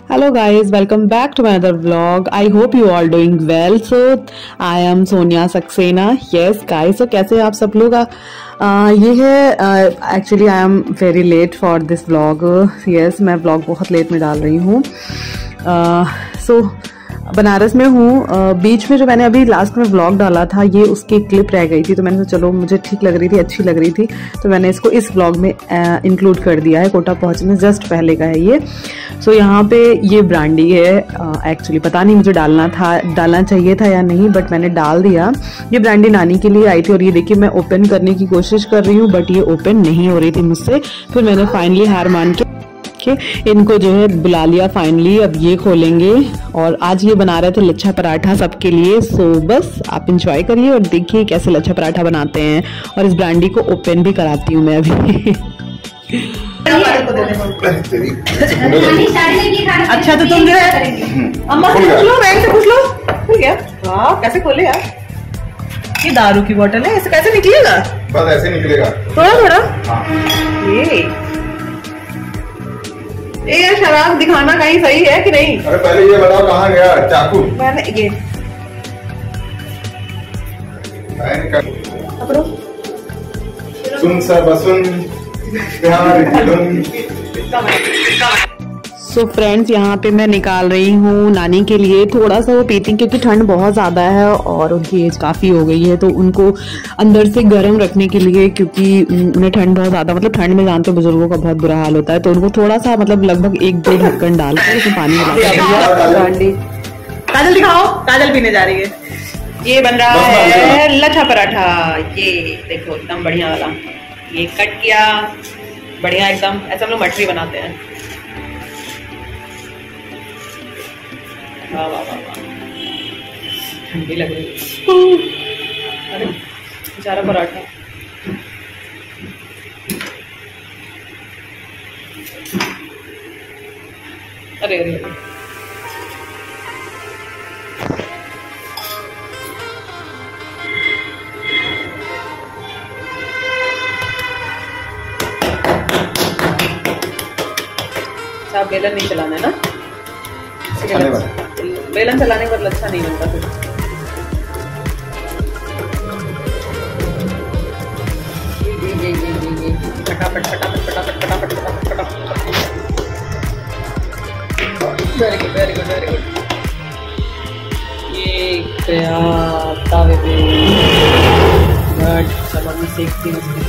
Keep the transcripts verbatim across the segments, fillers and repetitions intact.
Hello guys, welcome back to another vlog. I hope you all doing well. So I am Sonia Saxena. Yes guys, so कैसे आप सब लोग? uh, ये है actually I am very late for this vlog. Yes, मैं vlog बहुत late में डाल रही हूँ. सो uh, so, बनारस में हूँ. uh, बीच में जो मैंने अभी लास्ट में व्लॉग डाला था ये उसकी क्लिप रह गई थी, तो मैंने सोचा चलो मुझे ठीक लग रही थी, अच्छी लग रही थी, तो मैंने इसको इस व्लॉग में इंक्लूड कर दिया है. कोटा पहुँचने जस्ट पहले का है ये. सो so, यहाँ पे ये ब्रांडी है. एक्चुअली uh, पता नहीं मुझे डालना था डालना चाहिए था या नहीं, बट मैंने डाल दिया. ये ब्रांडी नानी के लिए आई थी और ये देखिए मैं ओपन करने की कोशिश कर रही हूँ बट ये ओपन नहीं हो रही थी मुझसे. फिर मैंने फाइनली हार मान के इनको जो है बुला लिया. फाइनली अब ये खोलेंगे और आज ये बना रहे थे लच्छा पराठा सबके लिए. सो बस आप इंजॉय करिए और देखिए कैसे लच्छा पराठा बनाते हैं, और इस ब्रांडी को ओपन भी कराती हूँ मैं अभी. अच्छा तो तुम जो है अम्मा से पूछ लो, बैंक से पूछ लो. ठीक है. वाह कैसे खोले यार, ये दारू की बोतल है, ऐसे कैसे निकलेगा? बस ऐसे निकलेगा थोड़ा थोड़ा. ये ये शराब दिखाना कहीं सही है कि नहीं? अरे पहले ये बताओ कहाँ गया चाकू? मैंने ये पकड़ो. सुन सब सुन प्यार. सो फ्रेंड्स, यहाँ पे मैं निकाल रही हूँ नानी के लिए. थोड़ा सा वो पीती क्योंकि ठंड बहुत ज़्यादा है और उनकी एज काफ़ी हो गई है, तो उनको अंदर से गर्म रखने के लिए, क्योंकि उन्हें ठंड बहुत ज़्यादा, मतलब ठंड में जानते हो बुजुर्गों का बहुत बुरा हाल होता है, तो उनको थोड़ा सा मतलब लगभग एक दो ढक्कन डाल कर उसमें पानी मिला. काजल दिखाओ, काजल पीने जा रही है. ये बन रहा है लच्छा पराठा. ये देखो एकदम बढ़िया वाला, ये कट किया बढ़िया एकदम. ऐसा हम लोग मटरी बनाते हैं. वाह वाह वाह, ठंडी लग रही है. अरे बेचारा पराठा. अरे अरे अरे आप बेलन नहीं चलाना है ना? बेलन चलाने पर अच्छा नहीं बनता फिर. ये ये ये ये ये फटाफट फटाफट फटाफट फटाफट फटाफट फटाफट. Very good very good very good. ये गया तावे पे. गुड. चलो मैं सीखती हूँ.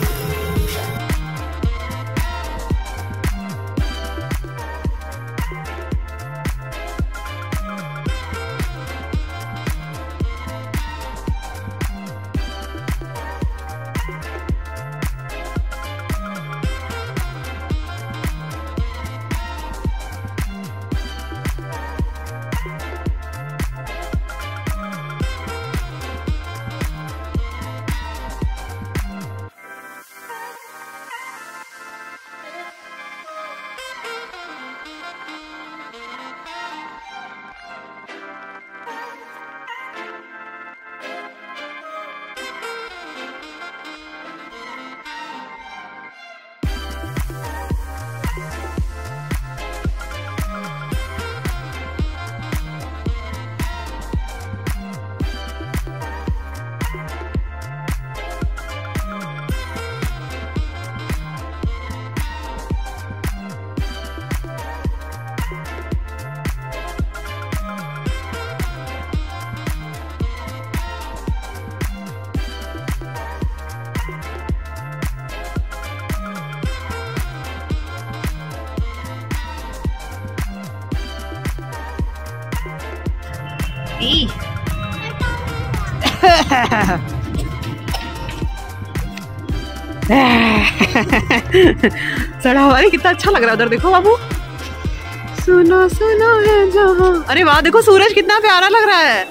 सड़ा हुआ है, कितना अच्छा लग रहा है उधर. देखो बाबू, सुनो सुनो है जहाँ. अरे वाह, देखो सूरज कितना प्यारा लग रहा है.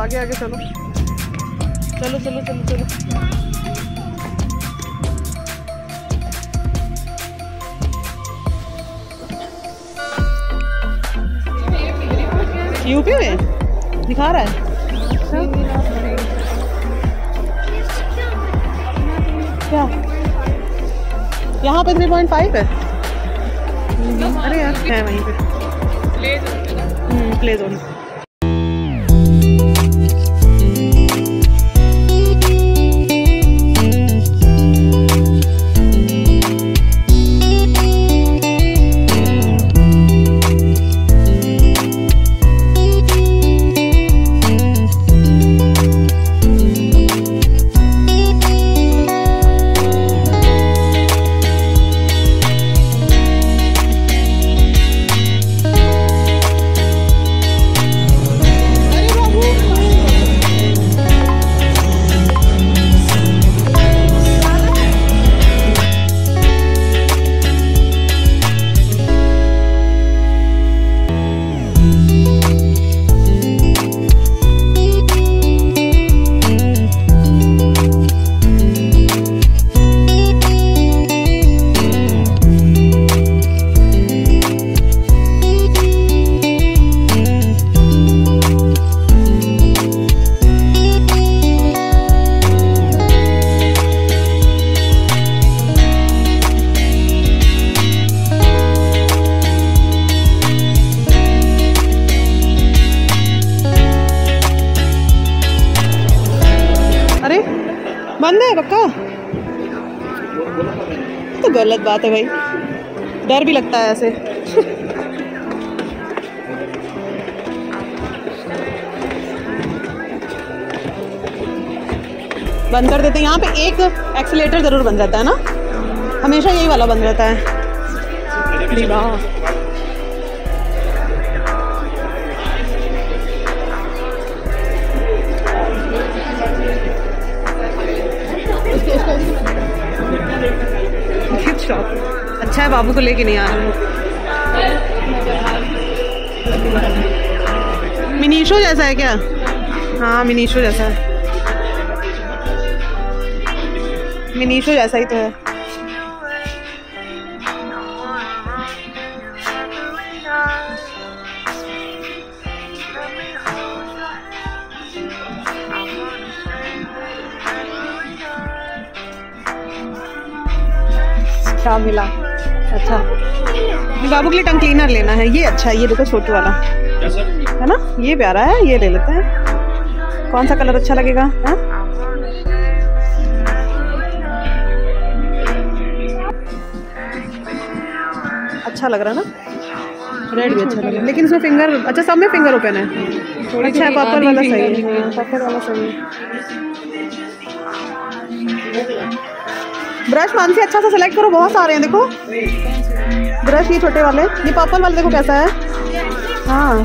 आगे आगे चलो चलो चलो चलो चलो। यूपी में दिखा रहा है क्या? यहाँ पे थ्री पॉइंट फाइव है। अरे यार है वहीं पे प्ले जोन। बंद है पक्का? तो गलत बात है भाई, डर भी लगता है ऐसे। बंद कर देते हैं। यहाँ पे एक एक्सीलेटर जरूर बंद रहता है ना, हमेशा यही वाला बंद रहता है। अच्छा है बाबू को लेके नहीं आ रहा। मिनीशो जैसा है क्या? हाँ मिनीशो जैसा है, मिनीशो जैसा ही तो है। क्या मिला? अच्छा बाबू के लिए टंग क्लीनर लेना है। ये अच्छा है, ये देखो छोटू वाला है ना, ये प्यारा है, ये ले लेते हैं। कौन सा कलर अच्छा लगेगा? है? अच्छा लग रहा है ना, रेड भी अच्छा लग रहा है, लेकिन इसमें फिंगर, अच्छा सब में फिंगर ओपन है। अच्छा है, पर्पल वाला सही है, पर्पल वाला सही है। ब्रश मानसी अच्छा सा सिलेक्ट करो, बहुत सारे हैं देखो ब्रश, ये छोटे वाले, ये पर्पल वाले देखो कैसा है। हाँ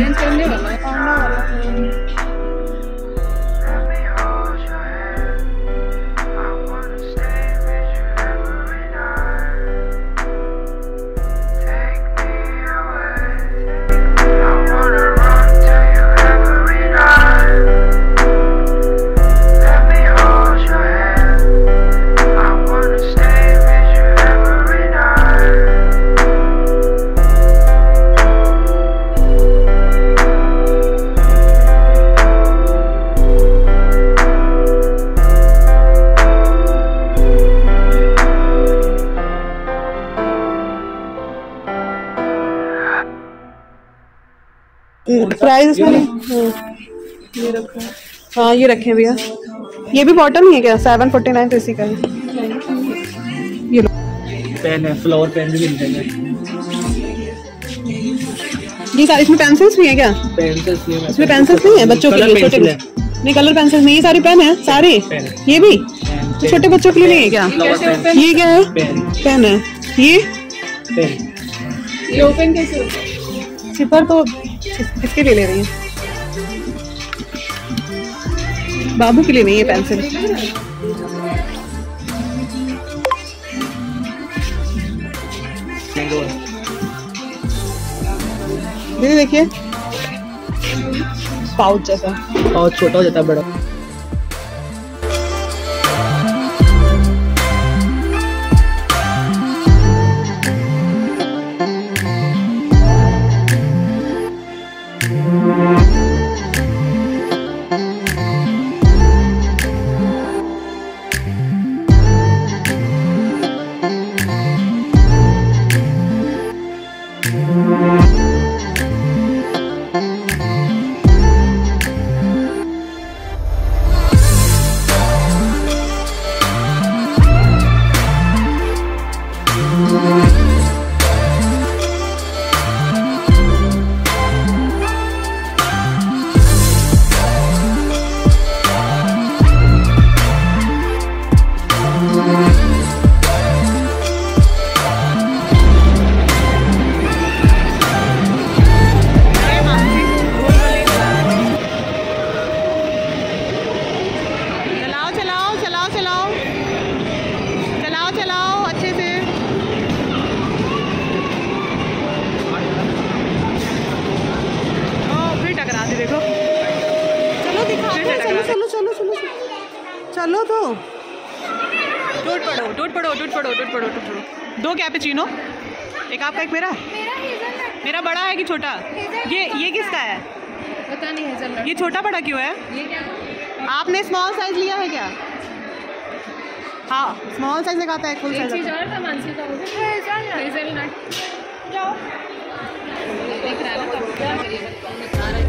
प्राइस में ये रखो। हाँ ये रखे भैया, ये भी बॉटम ही है क्या? सेवन फोर्टी नाइन तो इसी का है। ये लो पेन है, फ्लावर पेन भी मिल जाएगा। ये सारे इसमें पेंसिल्स भी हैं क्या? पेंसिल्स नहीं है, इसमें पेंसिल्स नहीं है बच्चों के लिए, छोटे नहीं कलर पेंसिल्स नहीं, ये सारी पेन है सारे। ये भी तो छोटे बच्चों के लिए नहीं है क्या? ये क्या है? पेन है। ये पेन, ये ओपन कैसे? सिपर तो किसके लिए ले रही है? बाबू के लिए नहीं है पेंसिल। दीदी देखिए पाउच जैसा, और छोटा हो जाता है बड़ा। चलो तो टूट पड़ो टूट पड़ो टूट पड़ो टूट पड़ो टूट पड़ो। दो कैपेचिनो, एक आपका एक मेरा। मेरा बड़ा है कि छोटा? ये ये किसका है? पता नहीं है। ये छोटा बड़ा क्यों है? ये क्या? आपने स्मॉल साइज लिया है क्या? हाँ, स्मॉल साइज दिखाता है, फुल साइज। एक चीज और था मानसी का, वो हेज़लनट। जाओ देख रहा है ना, तो क्या करिएगा?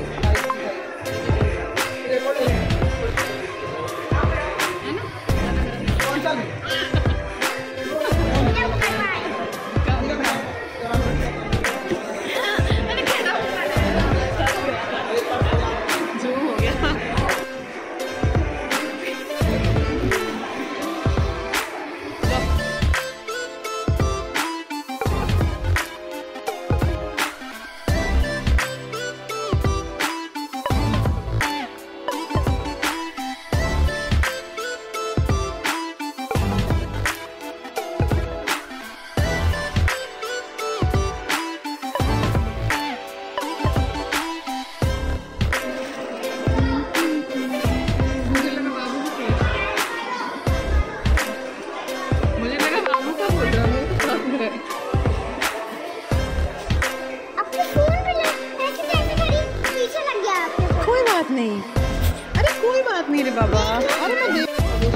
नहीं, अरे कोई बात नहीं रे बाबा। अरे मैं देख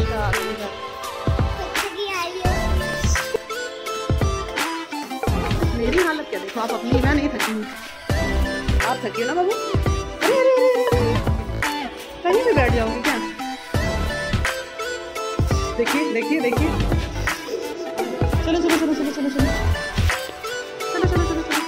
मेरी हालत क्या देखो आप अपनी। मैं नहीं थकी, आप थकी हो ना बाबू। अरे अरे अरे कहीं पे बैठ जाओगे क्या? देखिए देखिए देखिए, चलो चलो चलो चलो चलो चलो चलो चलो चलो चलो।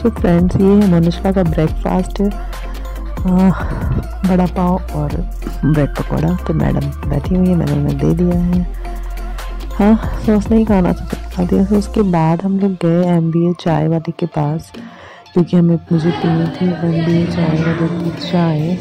सो फ्रेंड्स, ये है मोनिष्का का ब्रेकफास्ट, बड़ा पाव और ब्रेड पकौड़ा। तो मैडम बैठी हुई है, मैंने उन्हें दे दिया है। हाँ, सॉस नहीं खाना तो खा दिया। फिर उसके बाद हम लोग गए एम बी ए चाय वाले के पास, क्योंकि हमें मुझे पीनी थी एम बी ए चाय वाले की चाय।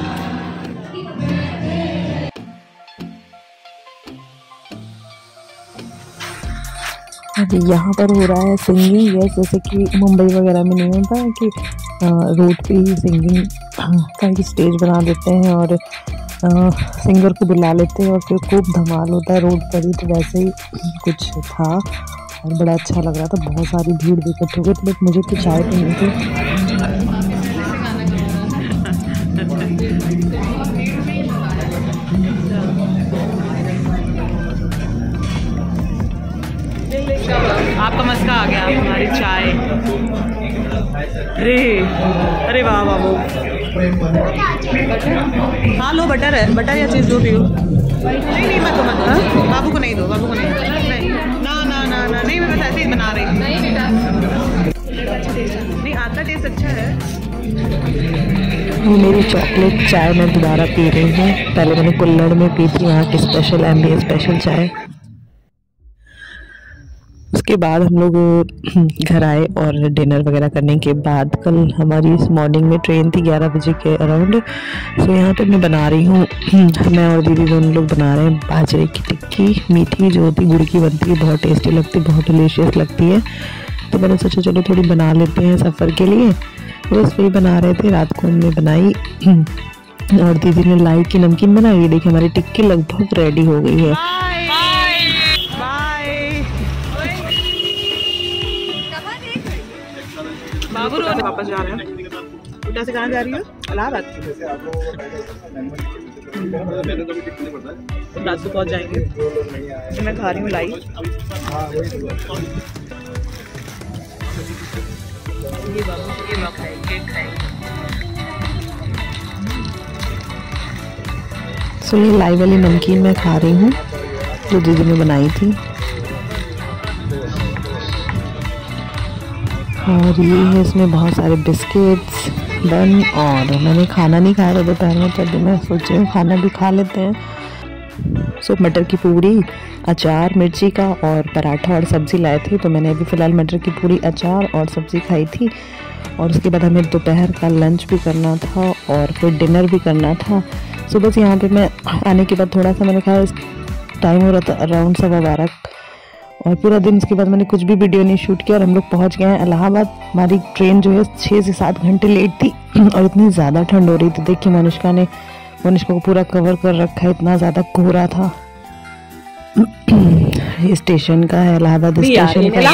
यहाँ पर हो रहा है सिंगिंग, यस, जैसे कि मुंबई वगैरह में नहीं होता कि रोड पे ही सिंगिंग का ही स्टेज बना देते हैं और आ, सिंगर को बुला लेते हैं और फिर खूब धमाल होता है रोड पर ही। तो वैसे ही कुछ था और बड़ा अच्छा लग रहा था, बहुत सारी भीड़ भी इकट्ठी हो गई। बट मुझे तो चाय पीनी थी। आपका मस्का आ गया, हमारी चाय। अरे अरे वाह बाबू, हाँ लो, बटर है, बटर या चीज़ जो भी हो। नहीं नहीं, मत दो मत दो, बाबू को नहीं दो, बाबू को नहीं नहीं ना ना ना ना नहीं, मैं बस ऐसे ही बना रही हूँ। नहीं, आपका टेस्ट अच्छा है। मेरी चॉकलेट चाय मैं दोबारा पी रही हूँ। पहले मैंने कुल्लड़ में पी थी वहाँ की special M B A special चाय। उसके बाद हम लोग घर आए और डिनर वगैरह करने के बाद कल हमारी इस मॉर्निंग में ट्रेन थी ग्यारह बजे के अराउंड। सो यहाँ पे मैं बना रही हूँ, मैं और दीदी दोनों लोग बना रहे हैं बाजरे की टिक्की। मीठी जो होती गुड़ की बनती है, बहुत टेस्टी लगती है, बहुत डिलीशियस लगती है। तो मैंने सोचा चलो थोड़ी बना लेते हैं सफ़र के लिए। बस वही बना रहे थे, रात को हमने बनाई और दीदी ने लाई की नमकीन बनाई। ये देखिए हमारी टिक्की लगभग रेडी हो गई है। बाबू रोड वापस जा रहे हैं। उल्टा से कहाँ जा रही हो? इलाहाबाद। रात को पहुँच जाएंगे। तो मैं खा रही हूँ लाई। ये बाबू ये बाबू खाएंगे खाएंगे। सो ये लाई वाली नमकीन मैं खा रही हूँ जो दीदी ने बनाई थी। और ये है, इसमें बहुत सारे बिस्किट्स बन, और मैंने खाना नहीं खाया था दोपहर में, तो मैं सोच रही हूँ खाना भी खा लेते हैं। सो मटर की पूरी, अचार मिर्ची का और पराठा और सब्ज़ी लाए थे। तो मैंने अभी फ़िलहाल मटर की पूरी, अचार और सब्ज़ी खाई थी। और उसके बाद हमें दोपहर का लंच भी करना था और फिर डिनर भी करना था। सो बस यहाँ पे मैं आने के बाद थोड़ा सा मैंने कहा, टाइम हो रहा था अराउंड सवा बारह, और पूरा दिन उसके बाद मैंने कुछ भी वीडियो नहीं शूट किया। और हम लोग पहुंच गए हैं इलाहाबाद। हमारी ट्रेन जो है छः से सात घंटे लेट थी और इतनी ज़्यादा ठंड हो रही थी। देखिए मोनिष्का ने मोनिष्का को पूरा कवर कर रखा है, इतना ज़्यादा कोहरा था। ये स्टेशन का है, इलाहाबाद स्टेशन का।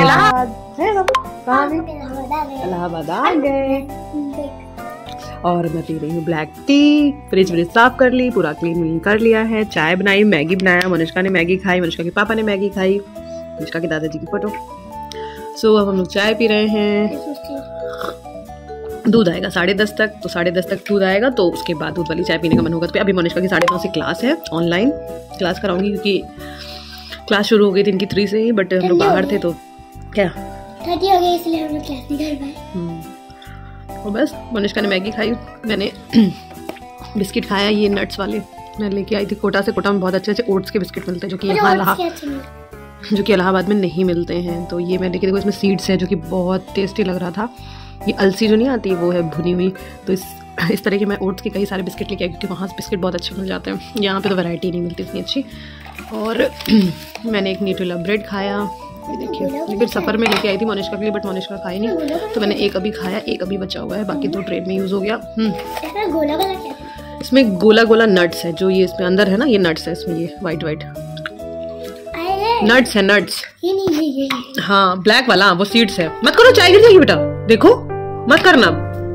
इलाहाबाद आ गए और मैं पी रही हूँ ब्लैक टी। फ्रिज व्रिज साफ कर ली, पूरा क्लीन कर लिया है। चाय बनाई, मैगी बनाया, मोनिष्का ने मैगी खाई, मोनिष्का के पापा ने मैगी खाई, मोनिष्का के दादाजी की फोटो। सो अब हम लोग चाय पी रहे हैं। दूध आएगा साढ़े दस तक, तो साढ़े दस तक दूध आएगा, तो उसके बाद दूध वाली चाय पीने का मन होगा। तो अभी मोनिष्का की साढ़े नौ से क्लास है, ऑनलाइन क्लास कराऊंगी, क्योंकि क्लास शुरू हो गई थी इनकी थ्री से ही, बट हम लोग बाहर थे तो क्या थर्टी हो गई, इसलिए हम लोग क्लास नहीं कर पाए। और बस मोनिष्का ने मैगी खाई, मैंने बिस्किट खाया, ये नट्स वाले मैं लेके आई थी कोटा से। कोटा में बहुत अच्छे अच्छे ओट्स के बिस्किट मिलते हैं, जो कि यहाँ इलाहाबाद जो कि इलाहाबाद में नहीं मिलते हैं। तो ये मैंने देखो, इसमें सीड्स है, जो कि बहुत टेस्टी लग रहा था। ये अलसी जो नहीं आती वो है भुनी हुई। तो इस इस तरह के मैं ओट्स के कई सारे बिस्किट लेके आई, क्योंकि वहाँ से बिस्किट बहुत अच्छे मिल जाते हैं। यहाँ पे तो वैरायटी नहीं मिलती इतनी अच्छी। और मैंने एक न्यूट्रेला ब्रेड खाया, ये देखिए, ये फिर सफ़र में लेके आई थी मोनिष्का के लिए, बट मोनिष्का खाई नहीं, तो मैंने एक अभी खाया, एक अभी बचा हुआ है, बाकी दो ट्रेन में यूज़ हो गया। गोला गोला क्या है? इसमें गोला गोला नट्स है, जो ये इसमें अंदर है ना, ये नट्स है इसमें, ये वाइट वाइट नट्स है, नट्स। ये नहीं है, ये हाँ ब्लैक वाला, वो सीड्स है। मत करो, चाय गिर जाएगी बेटा, देखो मत करना।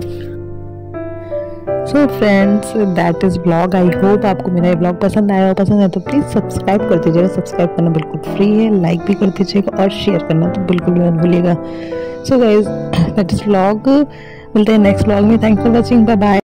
So friends, that is blog. I hope आपको मेरा ये ब्लॉग पसंद आया हो। पसंद है तो प्लीज़ सब्सक्राइब कर दीजिएगा। सब्सक्राइब करना बिल्कुल फ्री है, लाइक भी कर दीजिएगा और शेयर करना तो बिल्कुल भी मत भूलिएगा। So guys, that is blog. मिलते हैं नेक्स्ट ब्लॉग में। Thanks for watching, bye bye.